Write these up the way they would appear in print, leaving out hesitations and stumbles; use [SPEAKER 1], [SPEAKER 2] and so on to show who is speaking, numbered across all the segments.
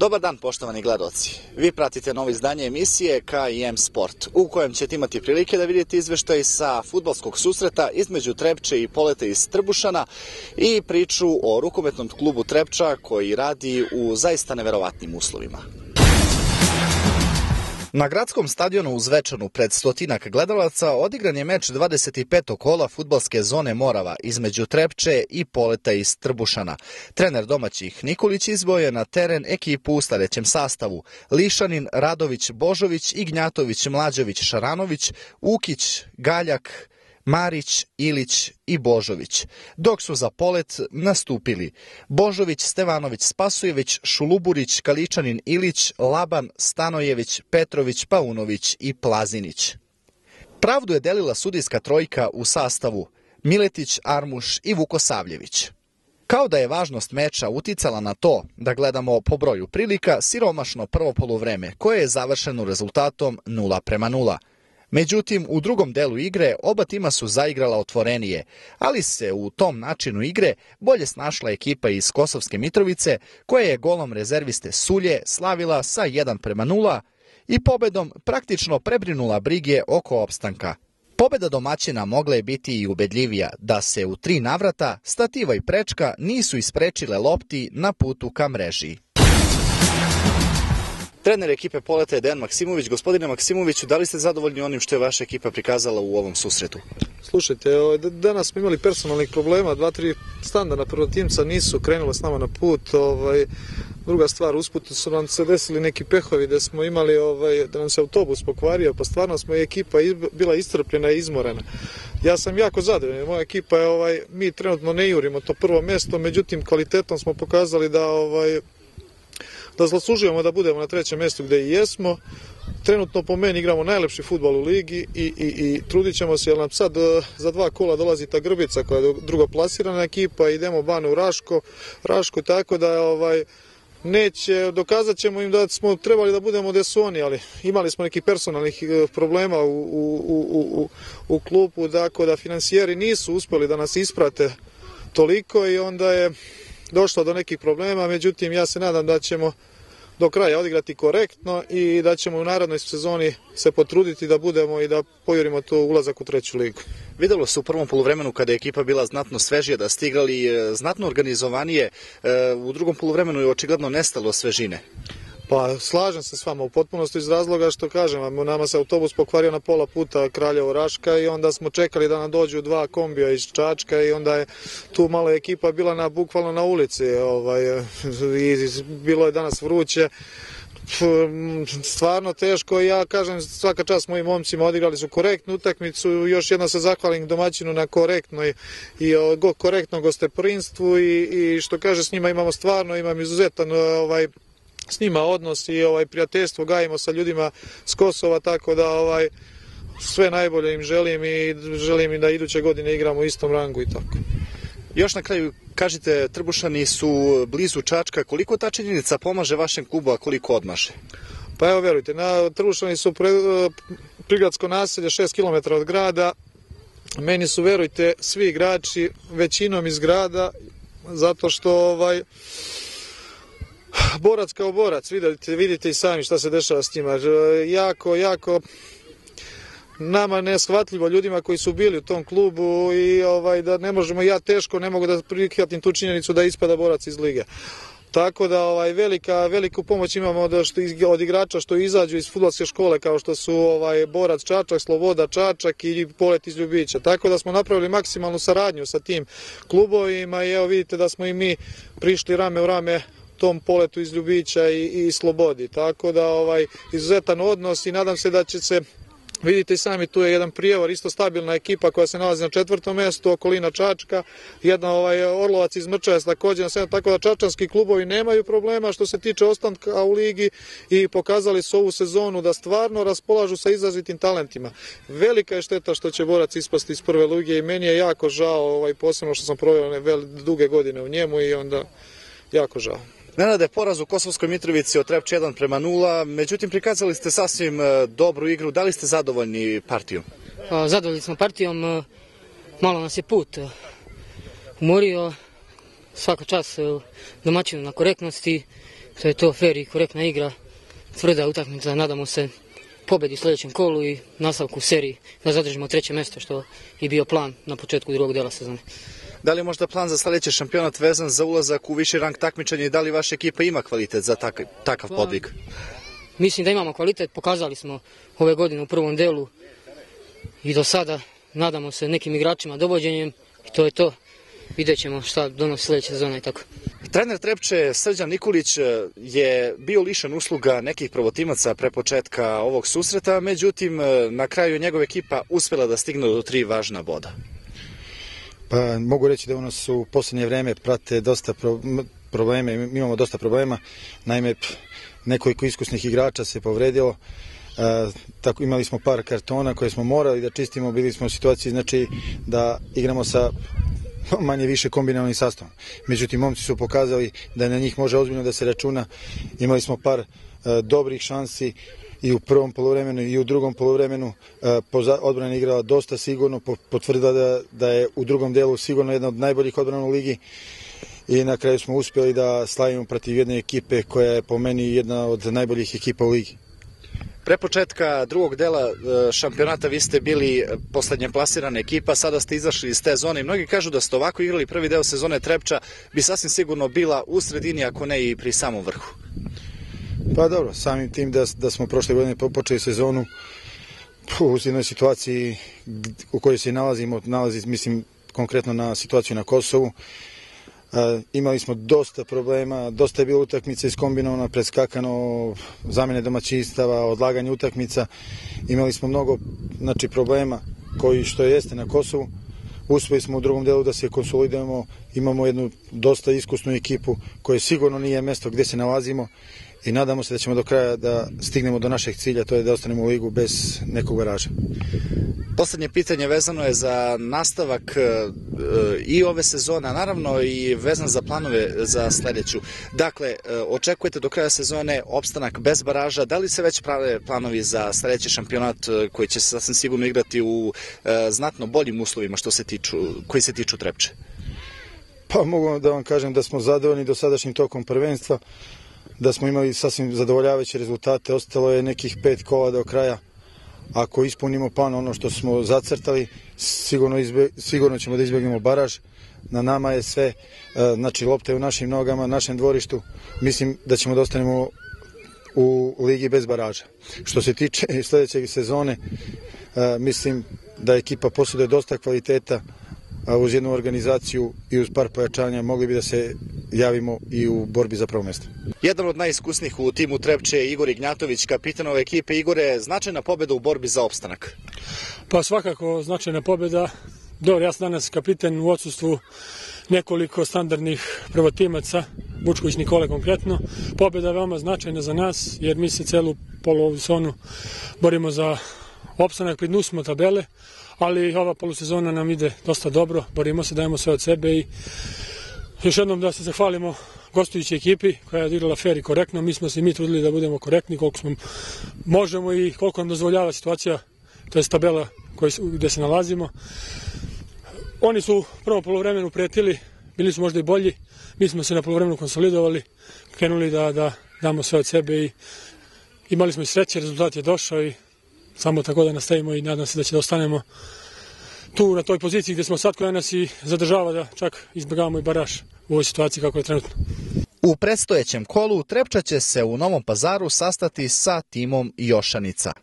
[SPEAKER 1] Dobar dan, poštovani gledaoci. Vi pratite novo izdanje emisije K&M Sport, u kojem ćete imati prilike da vidite izveštaj sa fudbalskog susreta između Trepče i Poleta iz Trbušana i priču o rukometnom klubu Trepča koji radi u zaista neverovatnim uslovima. Na gradskom stadionu u Zvečanu pred stotinak gledalaca odigran je meč 25. kola fudbalske zone Morava između Trepče i Poleta iz Trbušana. Trener domaćih Nikolić izveo je na teren ekipu u sledećem sastavu: Lišanin, Radović, Božović, Ignjatović, Mlađović, Šaranović, Ukić, Galjak, Marić, Ilić i Božović, dok su za Polet nastupili Božović, Stevanović, Spasujević, Šuluburić, Kaličanin, Ilić, Laban, Stanojević, Petrović, Paunović i Plazinić. Pravdu je delila sudijska trojka u sastavu Miletić, Armuš i Vukosavljević. Kao da je važnost meča uticala na to da gledamo po broju prilika siromašno prvo poluvreme, koje je završeno rezultatom 0:0. Međutim, u drugom delu igre oba tima su zaigrala otvorenije, ali se u tom načinu igre bolje snašla ekipa iz Kosovske Mitrovice, koja je golom rezerviste Sulje slavila sa 1:0 i pobedom praktično prebrinula brige oko opstanka. Pobeda domaćina mogla je biti i ubedljivija da se u 3 navrata Stativa i Prečka nisu isprečile lopti na putu ka mreži. Trener ekipe Poleta je Dejan Maksimović. Gospodine Maksimoviću, da li ste zadovoljni onim što je vaša ekipa prikazala u ovom susretu?
[SPEAKER 2] Slušajte, danas smo imali personalnih problema, 2-3 standardna prvotimca nisu krenula s nama na put. Druga stvar, usput su nam se desili neki pehovi da smo imali, da nam se autobus pokvario, pa stvarno smo i ekipa bila iscrpljena i izmorena. Ja sam jako zadovoljan, moja ekipa je, mi trenutno ne jurimo to prvo mesto, međutim kvalitetom smo pokazali da zaslužujemo da budemo na 3. mjestu gde i jesmo. Trenutno po meni igramo najlepši fudbal u ligi i trudit ćemo se, jer nam sad za 2 kola dolazi ta Grbica koja je drugoplasirana ekipa, idemo Banu u Rašku, tako da neće, dokazat ćemo im da smo trebali da budemo gde su oni, ali imali smo nekih personalnih problema u klubu, tako da finansijeri nisu uspeli da nas isprate toliko i onda je došlo do nekih problema, međutim ja se nadam da ćemo do kraja odigrati korektno i da ćemo u narednoj sezoni se potruditi da budemo i da pojurimo to ulazak u 3. ligu.
[SPEAKER 1] Videlo se u prvom poluvremenu kada je ekipa bila znatno svežija, da ste igrali znatno organizovanije, u drugom poluvremenu je očigledno nestalo svežine.
[SPEAKER 2] Pa slažem se s vama u potpunosti iz razloga što kažem, nama se autobus pokvario na pola puta Kraljevo-Raška i onda smo čekali da nam dođu 2 kombija iz Čačka i onda je tu mala ekipa bila bukvalno na ulici i bilo je danas vruće. Stvarno teško, ja kažem svaka čast mojim momcima, odigrali su korektnu utakmicu, još jedno se zahvalim domaćinu na korektnoj i korektnom gostoprimstvu i što kaže s njima imam izuzetan s njima odnos i prijateljstvo gajimo sa ljudima s Kosova, tako da sve najbolje im želim i želim im da iduće godine igramo u istom rangu i tako.
[SPEAKER 1] Još na kraju, kažite, Trbušani su blizu Čačka, koliko ta činjenica pomaže vašem klubu, a koliko odmaže?
[SPEAKER 2] Pa evo, verujte, Trbušani su prigradsko naselje 6 km od grada, meni su, verujte, svi igrači većinom iz grada, zato što borac kao borac, vidite i sami šta se dešava s njima. Jako nama neshvatljivo ljudima koji su bili u tom klubu i da ne možemo, ja teško ne mogu da prihvatim tu činjenicu da ispada borac iz lige. Tako da veliku pomoć imamo od igrača što izađu iz fudbalske škole kao što su Borac Čačak, Sloboda Čačak i Polet iz Ljubića. Tako da smo napravili maksimalnu saradnju sa tim klubovima i evo vidite da smo i mi prišli rame u rame tom Poletu iz Ljubića i Slobodi. Tako da izuzetan odnos i nadam se da će se, vidite i sami, tu je jedan Prijevar, isto stabilna ekipa koja se nalazi na 4. mjestu, okolina Čačka, jedna Orlovac iz Mrčaja također na 7, tako da čačanski klubovi nemaju problema što se tiče ostanka u ligi i pokazali su ovu sezonu da stvarno raspolažu sa izrazitim talentima. Velika je šteta što će Borac ispasti iz 1. lige i meni je jako žao, posebno što sam proveo duge godine u njemu i onda jako žao.
[SPEAKER 1] Nenade, poraz u Kosovskoj Mitrovici od Trepče 1:0, međutim prikazali ste sasvim dobru igru. Da li ste zadovoljni partijom?
[SPEAKER 3] Zadovoljni smo partijom, malo nas je put umorio, svaka čast domaćinu na korektnosti To je to, fer i korektna igra, tvrda utakmica, nadamo se pobedi u sljedećem kolu i nastavku seriji da zadržimo 3. mjesto, što je bio plan na početku drugog dela sezone.
[SPEAKER 1] Da li je možda plan za sljedeći šampionat vezan za ulazak u viši rang takmičenja i da li vaša ekipa ima kvalitet za takav podvig?
[SPEAKER 3] Mislim da imamo kvalitet, pokazali smo ove godine u prvom delu i do sada, nadamo se nekim igračima dovođenjem i to je to. Vidjet ćemo šta donosi sljedeća sezona i tako.
[SPEAKER 1] Trener Trepče Srđan Nikolić je bio lišen usluga nekih prvotimaca pre početka ovog susreta, međutim na kraju njegova ekipa uspjela da stigne do 3 važna boda.
[SPEAKER 4] Pa mogu reći da u nas u posljednje vreme prate dosta probleme, imamo dosta problema, naime nekoliko iskusnih igrača se povredilo, tako imali smo par kartona koje smo morali da čistimo, bili smo u situaciji znači da igramo sa manje više kombinovanim sastavom. Međutim, momci su pokazali da na njih može ozbiljno da se računa. Imali smo par dobrih šansi i u prvom poluvremenu i u drugom poluvremenu. Odbrana igrala dosta sigurno, potvrdila da je u drugom delu sigurno jedna od najboljih odbrana u ligi i na kraju smo uspjeli da slavimo protiv jedne ekipe koja je po meni jedna od najboljih ekipa u ligi.
[SPEAKER 1] Pre početka drugog dela šampionata vi ste bili poslednje plasirana ekipa, sada ste izašli iz te zone i mnogi kažu da ste ovako igrali prvi deo sezone Trepča bi sasvim sigurno bila u sredini, ako ne i pri samom vrhu.
[SPEAKER 4] Pa dobro, samim tim da smo prošle godine počeli sezonu u jednoj situaciji u kojoj se nalazimo, mislim konkretno na situaciju na Kosovu. Imali smo dosta problema, dosta je bilo utakmica iskombinovano, preskakano, zamene domaćinstava, odlaganje utakmica. Imali smo mnogo problema koji što jeste na Kosovu. Uspeli smo u drugom delu da se konsolidujemo, imamo jednu dosta iskusnu ekipu koja sigurno nije mjesto gdje se nalazimo i nadamo se da ćemo do kraja da stignemo do našeg cilja, to je da ostanemo u ligu bez nekog garaža.
[SPEAKER 1] Poslednje pitanje vezano je za nastavak i ove sezone, a naravno i vezano za planove za sljedeću. Dakle, očekujete do kraja sezone opstanak bez baraža, da li se već prave planovi za sljedeći šampionat koji će se sasvim sigurno igrati u znatno boljim uslovima koji se tiču Trepče?
[SPEAKER 4] Pa mogu da vam kažem da smo zadovoljni dosadašnjim tokom prvenstva, da smo imali sasvim zadovoljavajuće rezultate, ostalo je nekih 5 kola do kraja. Ako ispunimo plan ono što smo zacrtali, sigurno ćemo da izbjegnemo baraž. Na nama je sve, znači lopta je u našim nogama, našem dvorištu. Mislim da ćemo da ostanemo u ligi bez baraža. Što se tiče sljedeće sezone, mislim da ekipa posjeduje dosta kvaliteta, a uz jednu organizaciju i uz par pojačanja mogli bi da se javimo i u borbi za prvo mjesto.
[SPEAKER 1] Jedan od najiskusnijih u timu Trepče je Igor Ignjatović, kapitan ove ekipe. Igore, značajna pobjeda u borbi za opstanak?
[SPEAKER 5] Pa svakako značajna pobjeda. Dobro, ja sam danas kapiten u odsustvu nekoliko standardnih prvotimaca, Vučković Nikole konkretno. Pobjeda je veoma značajna za nas jer mi se celu polusezonu borimo za opstanak, pri dnu smo tabele, ali ova polusezona nam ide dosta dobro, borimo se, dajemo sve od sebe i još jednom da se zahvalimo gostujućoj ekipi koja je odigrala fer i korektno. Mi smo se i mi trudili da budemo korektni koliko smo možemo i koliko nam dozvoljava situacija, to je tabela gdje se nalazimo. Oni su u prvom poluvremenu pretili, bili su možda i bolji, mi smo se na poluvremenu konsolidovali, krenuli da damo sve od sebe i imali smo i sreće, rezultat je došao i samo tako da nastavimo i nadam se da će da ostanemo tu na toj poziciji gdje smo sad, koja nas i zadržava da čak izbjegavamo i baraž u ovoj situaciji kako je trenutno.
[SPEAKER 1] U predstojećem kolu Trepča će se u Novom Pazaru sastati sa timom Jošanica.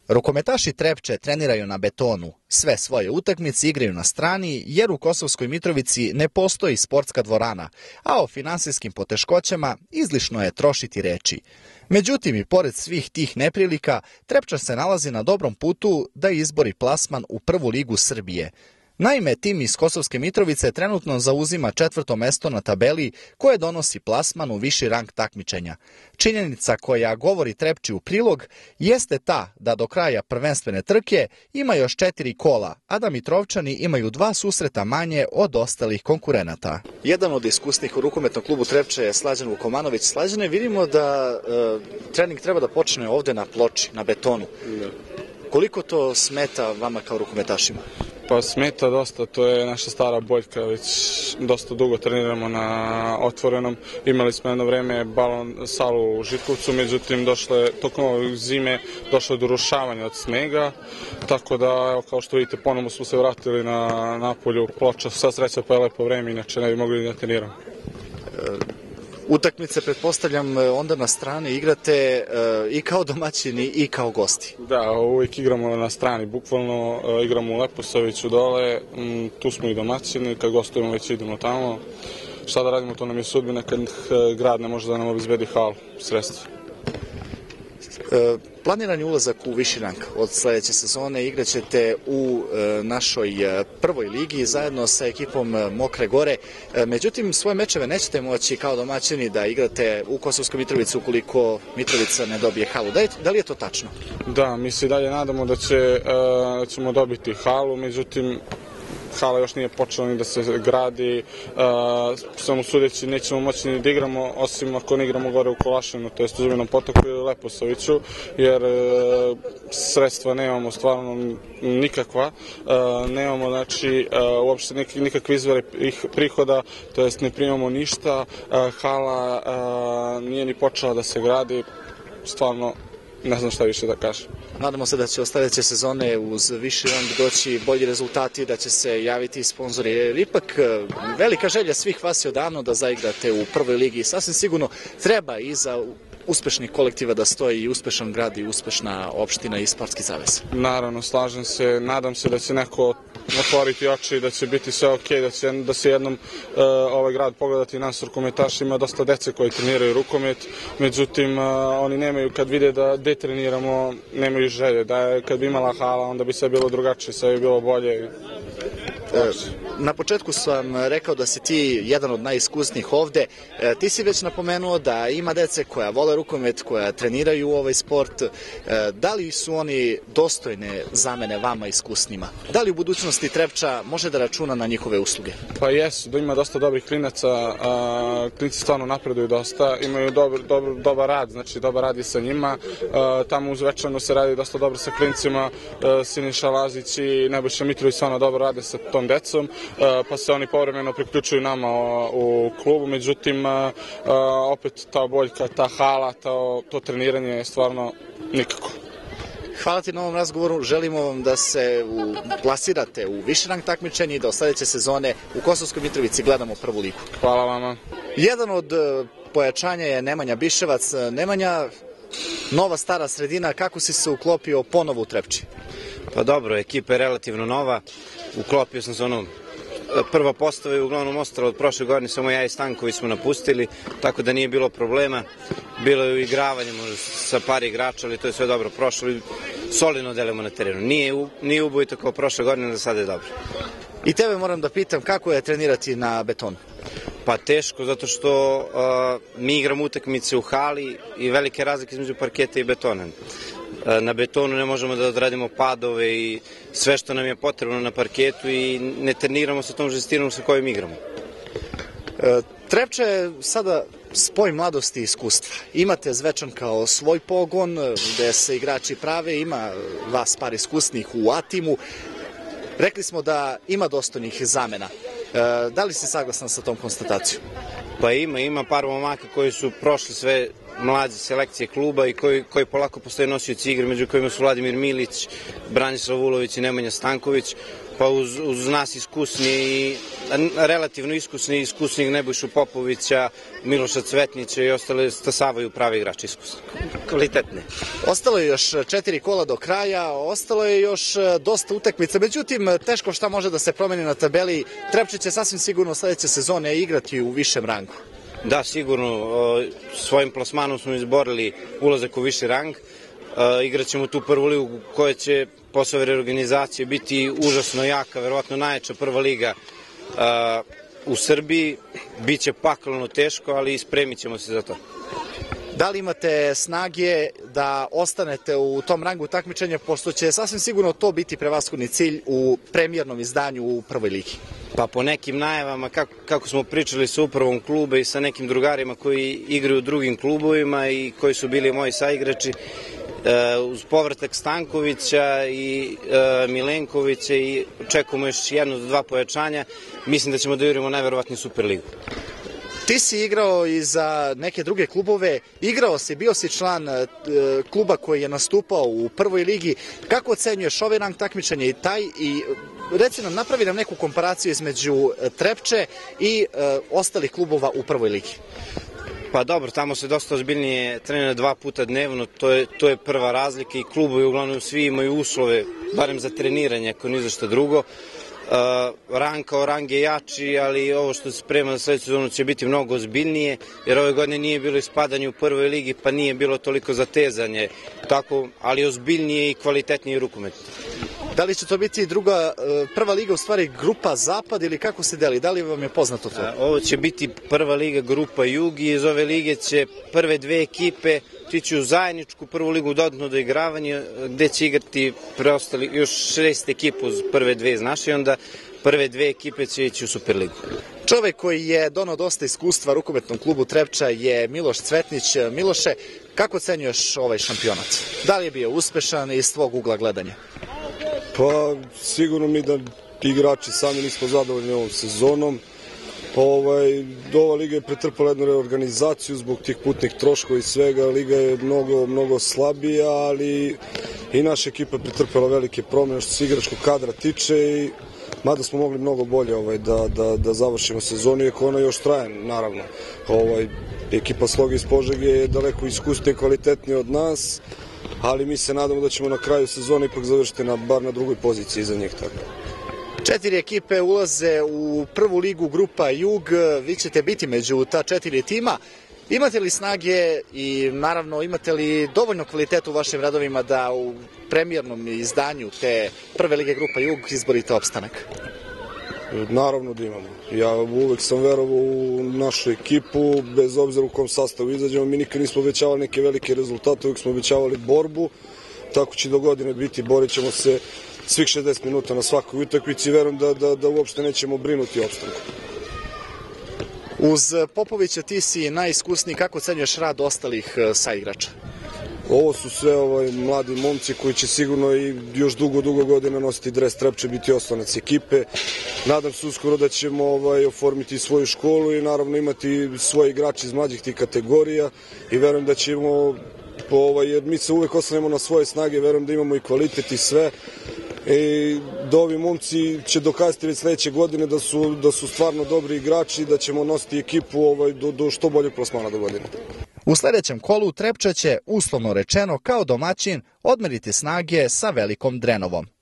[SPEAKER 1] Rukometaši Trepče treniraju na betonu, sve svoje utakmice igraju na strani jer u Kosovskoj Mitrovici ne postoji sportska dvorana, a o finansijskim poteškoćama izlišno je trošiti reči. Međutim, i pored svih tih neprilika, Trepča se nalazi na dobrom putu da izbori plasman u prvu ligu Srbije. Naime, tim iz Kosovske Mitrovice trenutno zauzima 4. mesto na tabeli koje donosi plasman u viši rang takmičenja. Činjenica koja govori Trepči u prilog jeste ta da do kraja prvenstvene trke ima još 4 kola, a da Mitrovčani imaju 2 susreta manje od ostalih konkurenata. Jedan od iskusnih u rukometnom klubu Trepče je Slađan Vukomanović. Slađane, vidimo da trening treba da počne ovde na ploči, na betonu. Koliko to smeta vama kao rukometašima?
[SPEAKER 6] Pa smeta dosta, to je naša stara boljka, već dosta dugo treniramo na otvorenom. Imali smo jedno vreme salu u Žitkovcu, međutim tokom zime došlo je do rušavanja od snega, tako da, evo, kao što vidite, ponovno smo se vratili na napolju ploča, sva sreća pa je lepo vreme, inače ne bi mogli da treniramo.
[SPEAKER 1] Utakmice, pretpostavljam, onda na strani igrate i kao domaćini i kao gosti.
[SPEAKER 6] Da, uvijek igramo na strani, bukvalno igramo u Leposaviću dole, tu smo i domaćini, kad gostujemo već idemo tamo. Šta da radimo, to nam je sudbina kad grad ne može da nam obezbedi halu, sredstva.
[SPEAKER 1] Planiran je ulazak u viši rang. Od sledeće sezone igraćete u našoj prvoj ligi zajedno sa ekipom Mokre Gore. Međutim, svoje mečeve nećete moći kao domaćini da igrate u Kosovskoj Mitrovici ukoliko Mitrovica ne dobije halu. Da li je to tačno?
[SPEAKER 6] Da, mi se dalje nadamo da ćemo dobiti halu, međutim hala još nije počela ni da se gradi, samo sudeći nećemo moći ni da igramo, osim ako ne igramo gore u Kolašinu, to jest u Zubinom potoku ili Leposaviću, jer sredstva nemamo stvarno nikakva, nemamo znači uopšte nikakve izvore prihoda, to jest ne primamo ništa, hala nije ni počela da se gradi, stvarno ne znam šta više da kažem.
[SPEAKER 1] Nadamo se da će od sledeće sezone uz viši rang doći bolji rezultati, da će se javiti sponzori. Jer ipak velika želja svih vas je odavno da zaigrate u prvoj ligi. Sasvim sigurno treba i za uspešnih kolektiva da stoji i uspešan grad i uspešna opština i sportski savez.
[SPEAKER 6] Naravno, slažem se. Nadam se da će neko otvoriti oči, da će biti sve okej, da će jednom ovaj grad pogledati nas rukometaši. Ima dosta dece koji treniraju rukomet, međutim oni nemaju, kad vide da detreniramo, nemaju želje. Kad bi imala hala, onda bi sve bilo drugačije, sve bi bilo bolje.
[SPEAKER 1] Na početku sam rekao da si ti jedan od najiskusnijih ovde. Ti si već napomenuo da ima dece koja vole rukomet, koja treniraju ovaj sport. Da li su oni dostojne zamene vama iskusnima? Da li u budućnosti Trepča može da računa na njihove usluge?
[SPEAKER 6] Pa jesu, da ima dosta dobrih klinaca, klinici stvarno napreduju dosta, imaju dobar rad, znači dobar rad je sa njima. Tamo uz Večanu se radi dosta dobro sa klinicima, Siniša Lazić i Nebojša Mitrović stvarno dobro rade sa tom decom, pa se oni povremeno priključuju nama u klubu, međutim opet ta boljka, ta hala, to treniranje je stvarno nikako.
[SPEAKER 1] Hvala ti na ovom razgovoru, želimo vam da se plasirate u viši rang takmičenja i da od sledeće sezone u Kosovskoj Mitrovici gledamo prvu ligu.
[SPEAKER 6] Hvala vama.
[SPEAKER 1] Jedan od pojačanja je Nemanja Biševac. Nemanja, nova stara sredina, kako si se uklopio ponovo u Trepči?
[SPEAKER 7] Pa dobro, ekipa je relativno nova, uklopio sam se prva postava je uglavnom ostala od prošle godine, samo ja i Stanković smo napustili, tako da nije bilo problema. Bilo je uigravanje možda sa par igrača, ali to je sve dobro prošlo i solidno delujemo na terenu. Nije ubojito kao prošle godine, da sada je dobro.
[SPEAKER 1] I tebe moram da pitam, kako je trenirati na betonu?
[SPEAKER 7] Pa teško, zato što mi igramo utakmice u hali i velike razlike između parketa i betona. Na betonu ne možemo da odradimo padove i sve što nam je potrebno na parketu i ne treniramo sa tom žestinom sa kojom igramo.
[SPEAKER 1] Trepča je sada spoj mladosti i iskustva. Imate Zvečan kao svoj pogon gde se igrači prave, ima vas par iskusnih u A-timu. Rekli smo da ima dostojnih zamena. Da li si saglasan sa tom konstatacijom?
[SPEAKER 7] Pa ima par momaka koji su prošli sve mlađe selekcije kluba i koji polako postoje nosioci igre, među kojima su Vladimir Milić, Branislav Ulović i Nemanja Stanković, pa uz nas iskusni, relativno iskusnih Nebojšu Popovića, Miloša Cvetnića i ostale stasavaju pravi igrači iskusni, kvalitetni.
[SPEAKER 1] Ostalo je još 4 kola do kraja, ostalo je još dosta utakmica, međutim teško šta može da se promeni na tabeli. Trepče će sasvim sigurno sledeće sezone igrati u višem rangu.
[SPEAKER 7] Da, sigurno, svojim plasmanom smo izborili ulazak u viši rang. Igraćemo tu prvu ligu koja će posle ove reorganizacije biti užasno jaka, verovatno najjača prva liga u Srbiji. Biće pakleno teško, ali spremit ćemo se za to.
[SPEAKER 1] Da li imate snage da ostanete u tom rangu takmičenja, pošto će sasvim sigurno to biti prevashodni cilj u premijernom izdanju u prvoj ligi?
[SPEAKER 7] Pa po nekim najavama, kako smo pričali sa upravom kluba i sa nekim drugarima koji igraju u drugim klubovima i koji su bili moji saigrači, uz povratak Stankovića i Milenkovića i očekujemo još 1 do 2 pojačanja, mislim da ćemo da igramo najverovatnije Superligu.
[SPEAKER 1] Ti si igrao i za neke druge klubove, bio si član kluba koji je nastupao u prvoj ligi. Kako ocenjuješ ovaj rang takmičenja i taj, i reci nam, napravi nam neku komparaciju između Trepče i ostalih klubova u prvoj ligi?
[SPEAKER 7] Pa dobro, tamo se dosta ozbiljnije trenira 2 puta dnevno, to je prva razlika i klubovi uglavnom svi imaju uslove, barem za treniranje, ako ni za šta drugo. Rang kao rang je jači, ali ovo što se sprema za sledeću sezonu će biti mnogo ozbiljnije, jer ove godine nije bilo ispadanje u prvoj ligi, pa nije bilo toliko zatezanje, ali ozbiljnije i kvalitetnije rukomet.
[SPEAKER 1] Da li će to biti prva liga, u stvari grupa Zapad, ili kako se deli? Da li vam je poznato to?
[SPEAKER 7] Ovo će biti prva liga grupa Jug i iz ove lige će prve 2 ekipe tići u zajedničku prvu ligu dodatno do igravanja, gde će igrati preostali još 6 ekipa uz prve 2 iz naše i onda prve 2 ekipe će ići u Superligu.
[SPEAKER 1] Čovek koji je donao dosta iskustva rukometnom klubu Trepča je Miloš Cvetnić. Miloše, kako ocenjuješ ovaj šampionat? Da li je bio uspešan iz tvog ugla gledanja?
[SPEAKER 8] Pa sigurno mi da igrači sami nismo zadovoljni ovom sezonom. Ova liga je pretrpala jednu reorganizaciju zbog tih putnih troškova i svega. Liga je mnogo slabija, ali i naša ekipa je pretrpela velike promjene što se igračkog kadra tiče, i mada smo mogli mnogo bolje da završimo sezonu, iako ona još traje, naravno. Ekipa Sloga iz Požege je daleko iskusnija i kvalitetnija od nas, ali mi se nadamo da ćemo na kraju sezone ipak završiti bar na drugoj poziciji iza njih.
[SPEAKER 1] 4 ekipe ulaze u prvu ligu grupa Jug, vi ćete biti među ta 4 tima. Imate li snage i naravno imate li dovoljno kvaliteta u vašim radovima da u premijernom izdanju te prve lige grupa Jug izborite opstanak?
[SPEAKER 8] Naravno da imamo. Ja uvek sam verovao u našu ekipu, bez obzira u kom sastavu izađemo. Mi nikad nismo obećavali neke velike rezultate, uvek smo obećavali borbu. Tako će do godine biti, borit ćemo se svih 60 minuta na svakoj utakmici i verujem da uopšte nećemo brinuti o opstanku.
[SPEAKER 1] Uz Popovića ti si najiskusniji, kako ocenjuješ rad ostalih saigrača?
[SPEAKER 8] Ovo su sve mladi momci koji će sigurno i još dugo godina nositi dres Trepče, biti oslonac ekipe. Nadam se uskoro da ćemo oformiti svoju školu i naravno imati svoje igrače iz mlađih tih kategorija i verujem da ćemo, jer mi se uvek oslanjamo na svoje snage, verujem da imamo i kvalitet i sve. I da ovi momci će dokazati već sledeće godine da su stvarno dobri igrači i da ćemo nositi ekipu do što boljeg plasmana do godine.
[SPEAKER 1] U sledećem kolu Trepča će, uslovno rečeno, kao domaćin odmeriti snage sa Velikom Drenovom.